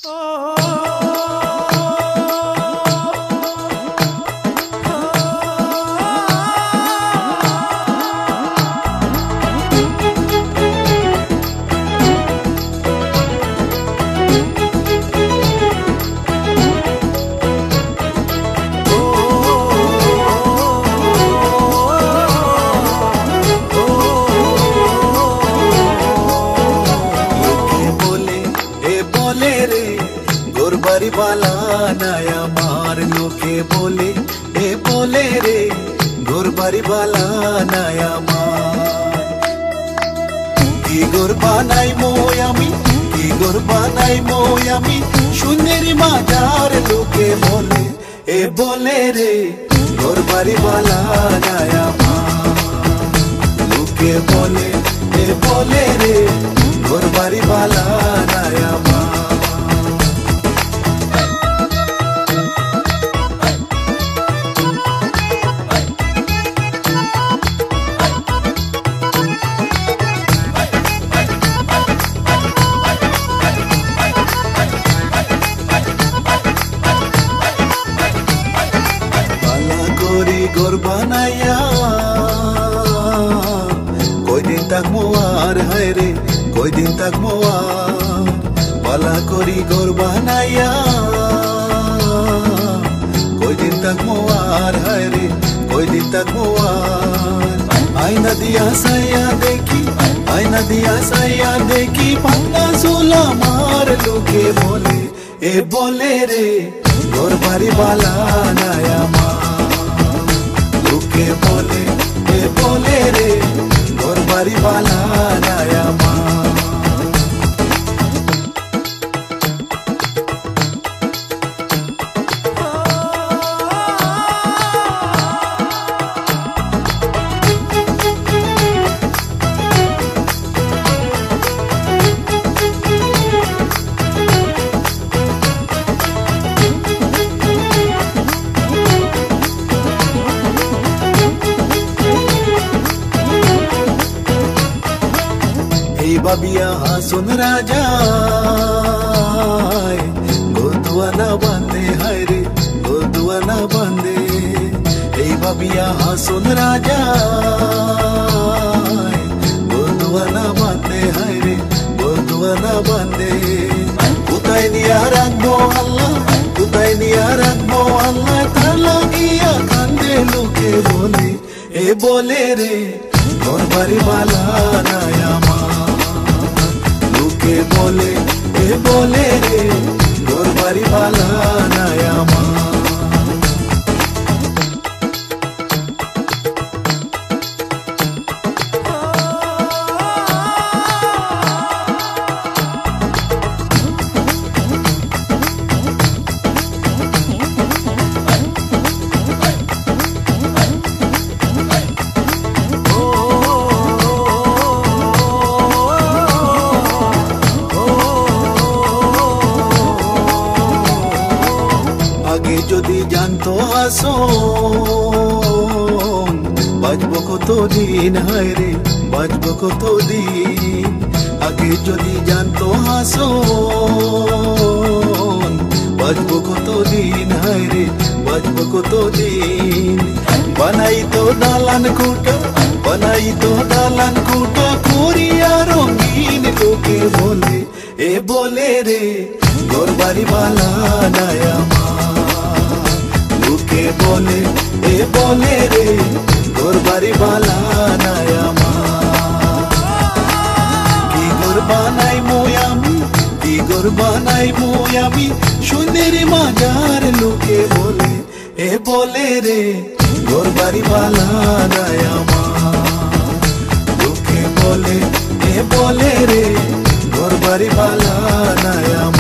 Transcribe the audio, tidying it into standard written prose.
गोरबारी वाला नया मार लोके बोले ए बोले रे गोरबारी वाला नया मार की गोरबा নাই মই আমি की गोरबा নাই মই আমি শূন্যের মাজার লোকে বলে এ বলে রে गोरबारी वाला नया मार लोके बोले ए बोले रे गोरबारी वाला नया मार गोरबा नाया कोई दिन तक मोआर है रे कोई दिन तक मोआर बाला कोरी गोरबा नाया कोई दिन तक मोआर है रे कोई दिन तक मोआर आईना दिया साया देखी पन्ना सोला मार लोके बोले ए बोले रे गोरबारी वाला नया मार लोके बोले ए बोले रे गोरबारी वाला नया मार बाबिया सुन राजा गोदुआना बांधे हाय रे गोदुआना बांधे ए बाबिया सुन राजा गोदुआना बांधे हाय रे गोदुआना बांधे उताई निया राखबो अल्लाह ताला गिया कांदे लोके बोले ए बोले रे गोरबारी वाला नया के बोले ए बोले रे गोरबारी वाला नया मार যদি জানতো হাসন বাঁচবো কতদিন হায় রে বাঁচবো কতদিন আগে যদি জানতো হাসন বাঁচবো কতদিন হায় রে বাঁচবো কতদিন বানাই তো দালান কুটো করিয়া রঙিন লোকে বলে এ বলে রে गोरबारी वाला नया लोके बोले ए बोले रे गोरबारी वाला नया की गोरबा নাই মই আমি শূন্যের মাজার লোকে বলে এ बोले रे गोरबारी वाला नया लोके बोले ए बोले रे गोरबारी वाला नया